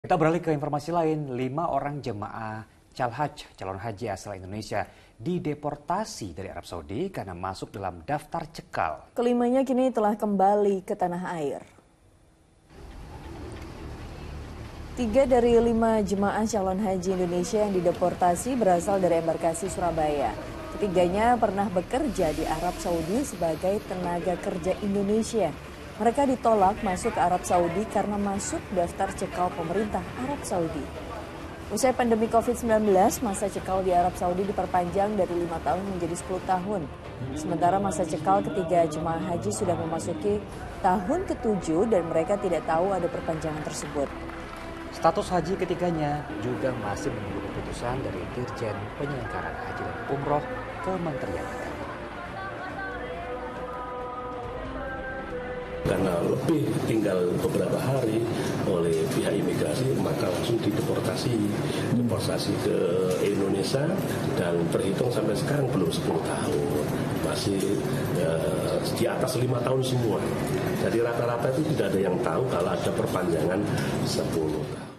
Kita beralih ke informasi lain, 5 orang jemaah calon haji asal Indonesia dideportasi dari Arab Saudi karena masuk dalam daftar cekal. Kelimanya kini telah kembali ke tanah air. 3 dari 5 jemaah calon haji Indonesia yang dideportasi berasal dari embarkasi Surabaya. Ketiganya pernah bekerja di Arab Saudi sebagai tenaga kerja Indonesia. Mereka ditolak masuk ke Arab Saudi karena masuk daftar cekal pemerintah Arab Saudi. Usai pandemi COVID-19, masa cekal di Arab Saudi diperpanjang dari 5 tahun menjadi 10 tahun. Sementara masa cekal ketiga jemaah haji sudah memasuki tahun ke-7 dan mereka tidak tahu ada perpanjangan tersebut. Status haji ketiganya juga masih menunggu keputusan dari Dirjen Penyelenggaraan Haji dan Umroh Kementerian Agama. Karena lebih tinggal beberapa hari oleh pihak imigrasi, maka langsung dideportasi ke Indonesia dan terhitung sampai sekarang belum 10 tahun, masih di atas 5 tahun semua. Jadi rata-rata itu tidak ada yang tahu kalau ada perpanjangan 10 tahun.